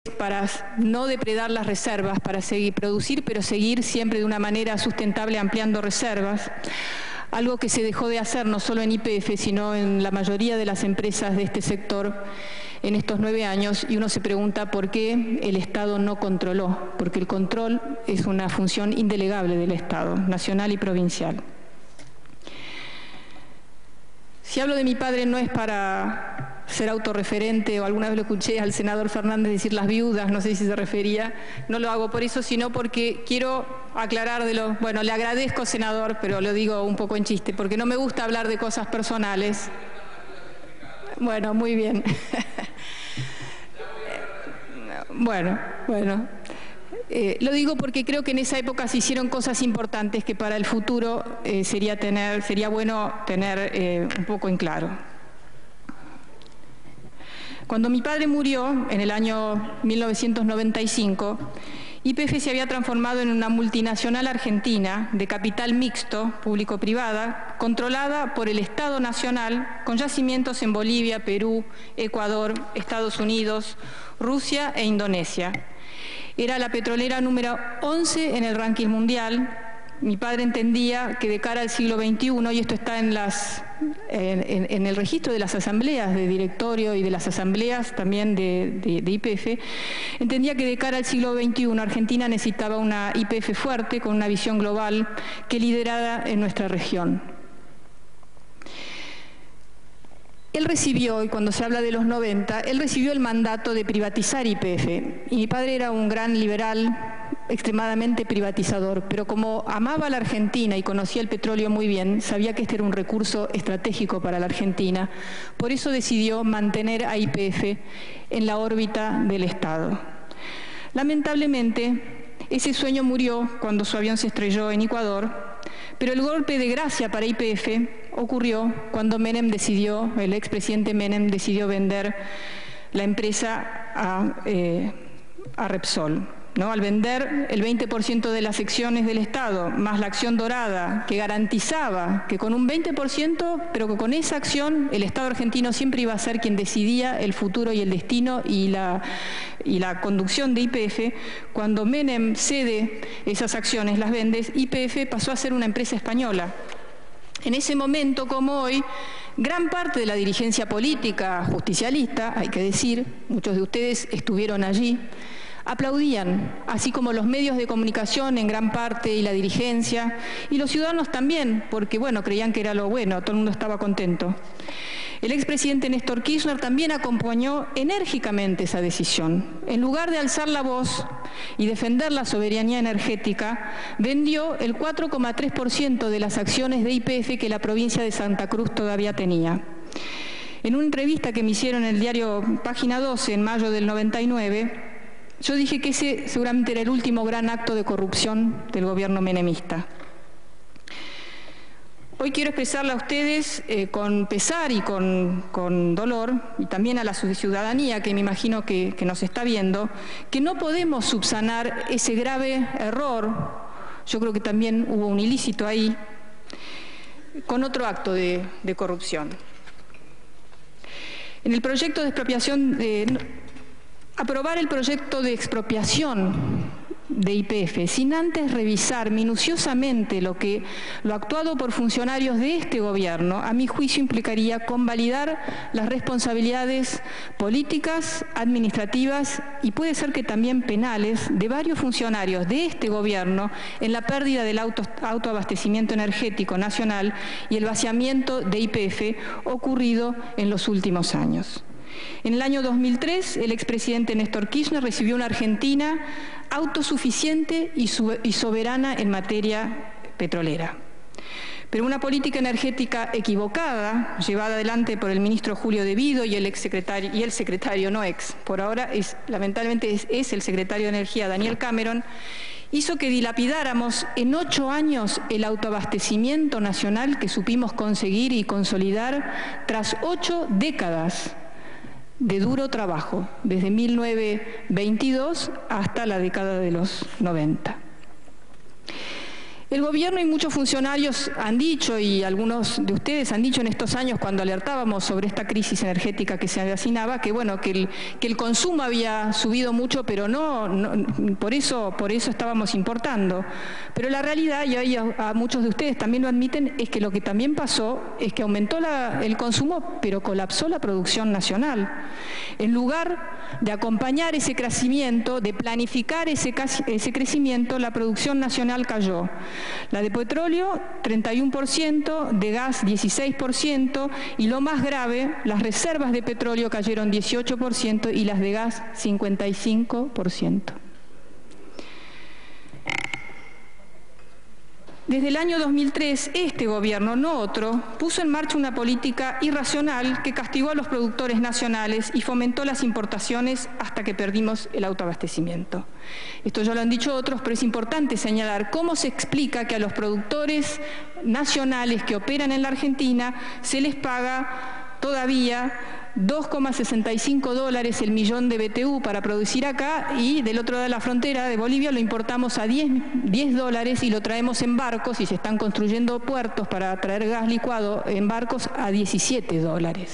para no depredar las reservas, para seguir producir, pero seguir siempre de una manera sustentable ampliando reservas. Algo que se dejó de hacer no solo en YPF, sino en la mayoría de las empresas de este sector en estos 9 años, y uno se pregunta por qué el Estado no controló, porque el control es una función indelegable del Estado, nacional y provincial. Si hablo de mi padre no es para ser autorreferente, o alguna vez lo escuché al senador Fernández decir las viudas, no sé si se refería, no lo hago por eso, sino porque quiero aclarar bueno, le agradezco, senador, pero lo digo un poco en chiste, porque no me gusta hablar de cosas personales. Bueno, muy bien. Bueno. Lo digo porque creo que en esa época se hicieron cosas importantes que para el futuro sería bueno tener un poco en claro. Cuando mi padre murió, en el año 1995, YPF se había transformado en una multinacional argentina de capital mixto, público-privada, controlada por el Estado Nacional, con yacimientos en Bolivia, Perú, Ecuador, Estados Unidos, Rusia e Indonesia. Era la petrolera número 11 en el ranking mundial. Mi padre entendía que de cara al siglo XXI, y esto está en el registro de las asambleas de directorio y de las asambleas también de YPF, entendía que de cara al siglo XXI Argentina necesitaba una YPF fuerte, con una visión global que liderara en nuestra región. Él recibió, y cuando se habla de los 90, él recibió el mandato de privatizar YPF. Y mi padre era un gran liberal, extremadamente privatizador, pero como amaba a la Argentina y conocía el petróleo muy bien, sabía que este era un recurso estratégico para la Argentina. Por eso decidió mantener a YPF en la órbita del Estado. Lamentablemente, ese sueño murió cuando su avión se estrelló en Ecuador, pero el golpe de gracia para YPF ocurrió cuando el expresidente Menem decidió vender la empresa a Repsol, ¿no? Al vender el 20% de las acciones del Estado, más la acción dorada, que garantizaba que con un 20%, pero que con esa acción el Estado argentino siempre iba a ser quien decidía el futuro y el destino y la conducción de YPF. Cuando Menem cede esas acciones, las vende, YPF pasó a ser una empresa española. En ese momento, como hoy, gran parte de la dirigencia política justicialista, hay que decir, muchos de ustedes estuvieron allí, aplaudían, así como los medios de comunicación en gran parte y la dirigencia, y los ciudadanos también, porque bueno, creían que era lo bueno, todo el mundo estaba contento. El expresidente Néstor Kirchner también acompañó enérgicamente esa decisión. En lugar de alzar la voz y defender la soberanía energética, vendió el 4,3% de las acciones de YPF que la provincia de Santa Cruz todavía tenía. En una entrevista que me hicieron en el diario Página 12 en mayo del 99, yo dije que ese seguramente era el último gran acto de corrupción del gobierno menemista. Hoy quiero expresarle a ustedes con pesar y con dolor, y también a la ciudadanía que me imagino que nos está viendo, que no podemos subsanar ese grave error, yo creo que también hubo un ilícito ahí, con otro acto de corrupción. En el proyecto de expropiación, aprobar el proyecto de expropiación de YPF sin antes revisar minuciosamente lo actuado por funcionarios de este gobierno, a mi juicio implicaría convalidar las responsabilidades políticas, administrativas y puede ser que también penales de varios funcionarios de este gobierno en la pérdida del autoabastecimiento energético nacional y el vaciamiento de YPF ocurrido en los últimos años. En el año 2003, el expresidente Néstor Kirchner recibió una Argentina autosuficiente y soberana en materia petrolera. Pero una política energética equivocada, llevada adelante por el ministro Julio De Vido y el secretario, no ex, por ahora lamentablemente es el secretario de Energía, Daniel Cameron, hizo que dilapidáramos en 8 años el autoabastecimiento nacional que supimos conseguir y consolidar tras 8 décadas de duro trabajo, desde 1922 hasta la década de los 90. El gobierno y muchos funcionarios han dicho, y algunos de ustedes han dicho en estos años cuando alertábamos sobre esta crisis energética que se avecinaba, que bueno, que el consumo había subido mucho, pero no por eso estábamos importando. Pero la realidad, y hoy a muchos de ustedes también lo admiten, es que lo que también pasó es que aumentó el consumo, pero colapsó la producción nacional. En lugar de acompañar ese crecimiento, de planificar ese crecimiento, la producción nacional cayó. La de petróleo, 31%, de gas, 16%, y lo más grave, las reservas de petróleo cayeron 18% y las de gas, 55%. Desde el año 2003, este gobierno, no otro, puso en marcha una política irracional que castigó a los productores nacionales y fomentó las importaciones hasta que perdimos el autoabastecimiento. Esto ya lo han dicho otros, pero es importante señalar cómo se explica que a los productores nacionales que operan en la Argentina se les paga todavía $2,65 el millón de BTU para producir acá, y del otro lado de la frontera de Bolivia lo importamos a $10 y lo traemos en barcos, y se están construyendo puertos para traer gas licuado en barcos a $17.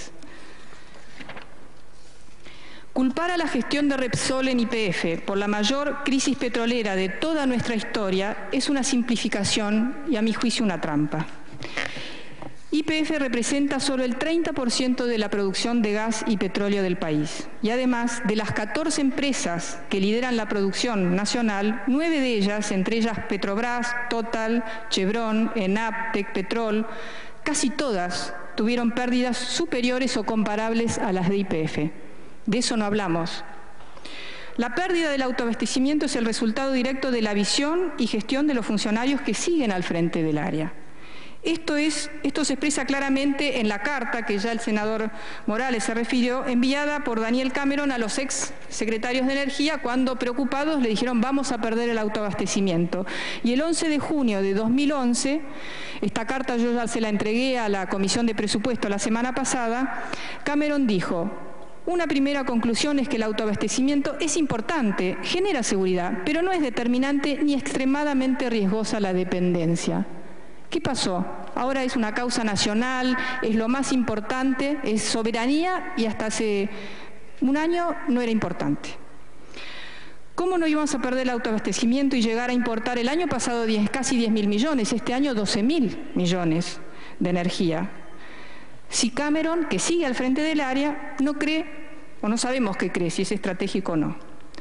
Culpar a la gestión de Repsol en YPF por la mayor crisis petrolera de toda nuestra historia es una simplificación y, a mi juicio, una trampa. YPF representa solo el 30% de la producción de gas y petróleo del país. Y además, de las 14 empresas que lideran la producción nacional, 9 de ellas, entre ellas Petrobras, Total, Chevron, ENAP, Tecpetrol, casi todas tuvieron pérdidas superiores o comparables a las de YPF. De eso no hablamos. La pérdida del autoabastecimiento es el resultado directo de la visión y gestión de los funcionarios que siguen al frente del área. Esto se expresa claramente en la carta que ya el senador Morales se refirió, enviada por Daniel Cameron a los ex secretarios de Energía cuando, preocupados, le dijeron vamos a perder el autoabastecimiento. Y el 11 de junio de 2011, esta carta yo ya se la entregué a la Comisión de Presupuesto la semana pasada, Cameron dijo: una primera conclusión es que el autoabastecimiento es importante, genera seguridad, pero no es determinante ni extremadamente riesgosa la dependencia. ¿Qué pasó? Ahora es una causa nacional, es lo más importante, es soberanía, y hasta hace un año no era importante. ¿Cómo no íbamos a perder el autoabastecimiento y llegar a importar el año pasado casi 10.000 millones, este año 12.000 millones de energía? Si Cameron, que sigue al frente del área, no cree, o no sabemos qué cree, si es estratégico o no.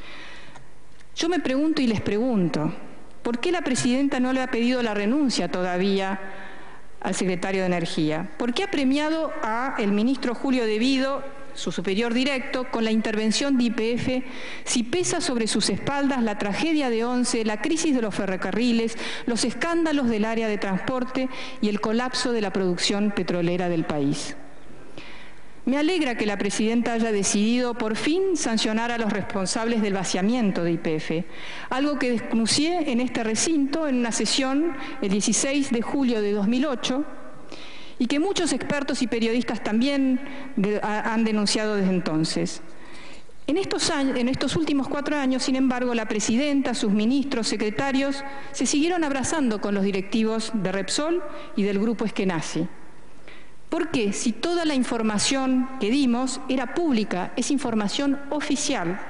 Yo me pregunto y les pregunto, ¿por qué la presidenta no le ha pedido la renuncia todavía al secretario de Energía? ¿Por qué ha premiado al ministro Julio De Vido, su superior directo, con la intervención de YPF, si pesa sobre sus espaldas la tragedia de Once, la crisis de los ferrocarriles, los escándalos del área de transporte y el colapso de la producción petrolera del país? Me alegra que la presidenta haya decidido por fin sancionar a los responsables del vaciamiento de YPF, algo que denuncié en este recinto en una sesión el 16 de julio de 2008 y que muchos expertos y periodistas también han denunciado desde entonces. En estos últimos 4 años, sin embargo, la presidenta, sus ministros, secretarios, se siguieron abrazando con los directivos de Repsol y del grupo Eskenazi. ¿Por qué? Si toda la información que dimos era pública, es información oficial.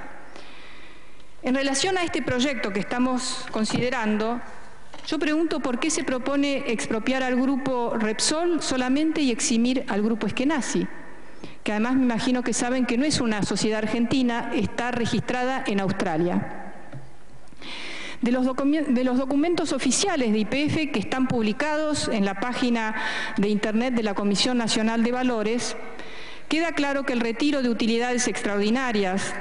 En relación a este proyecto que estamos considerando, yo pregunto por qué se propone expropiar al grupo Repsol solamente y eximir al grupo Eskenazi, que además me imagino que saben que no es una sociedad argentina, está registrada en Australia. De los documentos oficiales de YPF que están publicados en la página de Internet de la Comisión Nacional de Valores, queda claro que el retiro de utilidades extraordinarias,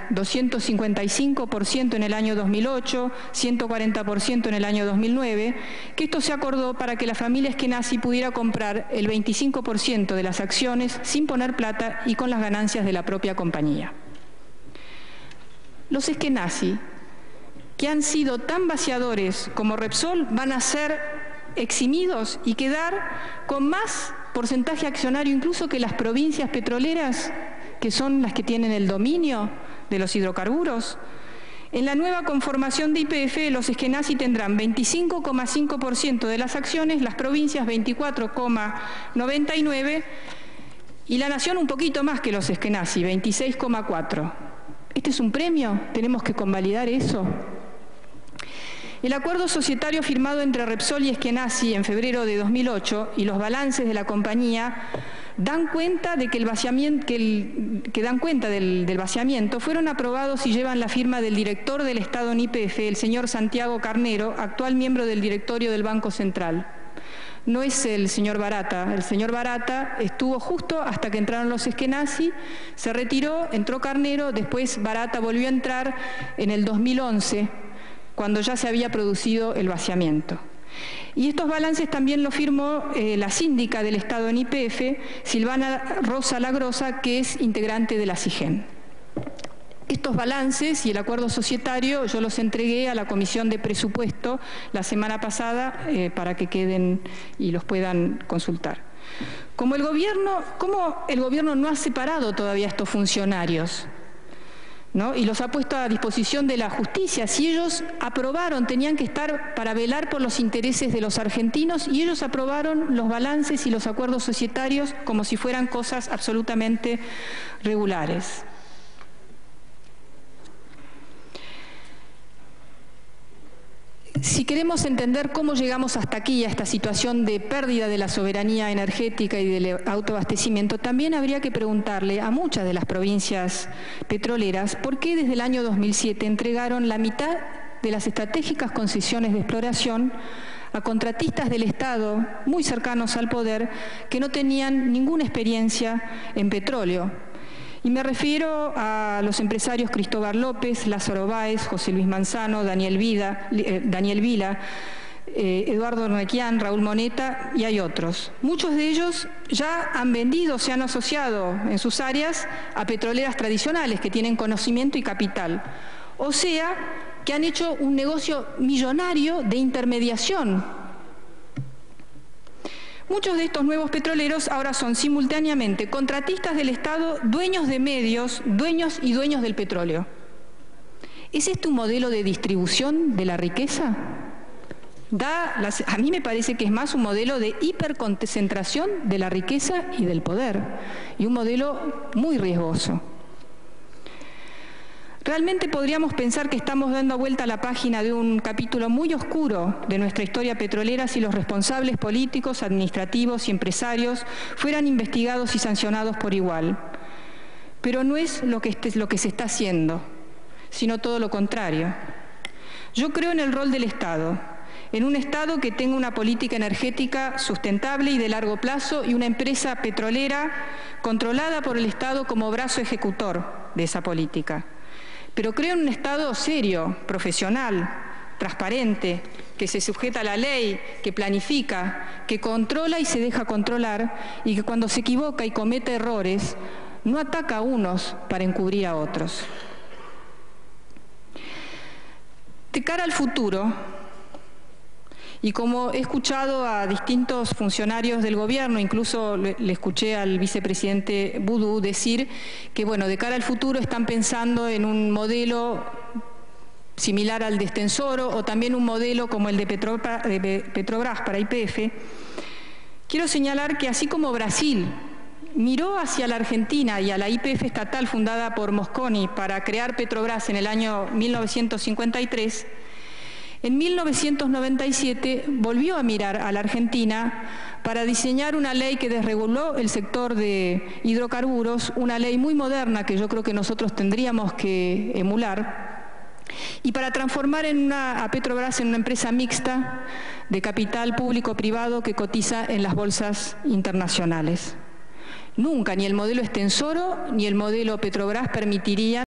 255% en el año 2008, 140% en el año 2009, que esto se acordó para que la familia Eskenazi pudiera comprar el 25% de las acciones sin poner plata y con las ganancias de la propia compañía. Los Eskenazi, que han sido tan vaciadores como Repsol, van a ser eximidos y quedar con más porcentaje accionario incluso que las provincias petroleras, que son las que tienen el dominio de los hidrocarburos. En la nueva conformación de YPF, los Eskenazi tendrán 25,5% de las acciones, las provincias 24,99% y la Nación un poquito más que los Eskenazi, 26,4%. ¿Este es un premio? ¿Tenemos que convalidar eso? El acuerdo societario firmado entre Repsol y Eskenazi en febrero de 2008 y los balances de la compañía dan cuenta de que el vaciamiento, del vaciamiento fueron aprobados y llevan la firma del director del Estado en YPF, el señor Santiago Carnero, actual miembro del directorio del Banco Central. No es el señor Barata. El señor Barata estuvo justo hasta que entraron los Eskenazi, se retiró, entró Carnero, después Barata volvió a entrar en el 2011, cuando ya se había producido el vaciamiento. Y estos balances también lo firmó la síndica del Estado en YPF, Silvana Rosa Lagrosa, que es integrante de la CIGEN. Estos balances y el acuerdo societario yo los entregué a la Comisión de Presupuesto la semana pasada para que queden y los puedan consultar. ¿Cómo el gobierno no ha separado todavía a estos funcionarios, ¿no? Y los ha puesto a disposición de la justicia? Si ellos aprobaron, tenían que estar para velar por los intereses de los argentinos, y ellos aprobaron los balances y los acuerdos societarios como si fueran cosas absolutamente regulares. Si queremos entender cómo llegamos hasta aquí, a esta situación de pérdida de la soberanía energética y del autoabastecimiento, también habría que preguntarle a muchas de las provincias petroleras por qué desde el año 2007 entregaron la mitad de las estratégicas concesiones de exploración a contratistas del Estado muy cercanos al poder que no tenían ninguna experiencia en petróleo. Y me refiero a los empresarios Cristóbal López, Lázaro Báez, José Luis Manzano, Daniel Vila, Eduardo Ornequian, Raúl Moneta, y hay otros. Muchos de ellos ya han vendido, se han asociado en sus áreas a petroleras tradicionales que tienen conocimiento y capital. O sea, que han hecho un negocio millonario de intermediación. Muchos de estos nuevos petroleros ahora son simultáneamente contratistas del Estado, dueños de medios, dueños del petróleo. ¿Es este un modelo de distribución de la riqueza? A mí me parece que es más un modelo de hiperconcentración de la riqueza y del poder, y un modelo muy riesgoso. Realmente podríamos pensar que estamos dando vuelta a la página de un capítulo muy oscuro de nuestra historia petrolera si los responsables políticos, administrativos y empresarios fueran investigados y sancionados por igual. Pero no es lo que se está haciendo, sino todo lo contrario. Yo creo en el rol del Estado, en un Estado que tenga una política energética sustentable y de largo plazo y una empresa petrolera controlada por el Estado como brazo ejecutor de esa política. Pero creo en un Estado serio, profesional, transparente, que se sujeta a la ley, que planifica, que controla y se deja controlar, y que cuando se equivoca y comete errores, no ataca a unos para encubrir a otros. De cara al futuro, y como he escuchado a distintos funcionarios del gobierno, incluso le escuché al vicepresidente Boudou decir que, bueno, de cara al futuro están pensando en un modelo similar al de Extensoro o también un modelo como el de Petrobras para YPF. Quiero señalar que así como Brasil miró hacia la Argentina y a la YPF estatal fundada por Mosconi para crear Petrobras en el año 1953, en 1997 volvió a mirar a la Argentina para diseñar una ley que desreguló el sector de hidrocarburos, una ley muy moderna que yo creo que nosotros tendríamos que emular, y para transformar a Petrobras en una empresa mixta de capital público-privado que cotiza en las bolsas internacionales. Nunca, ni el modelo Extensoro ni el modelo Petrobras permitirían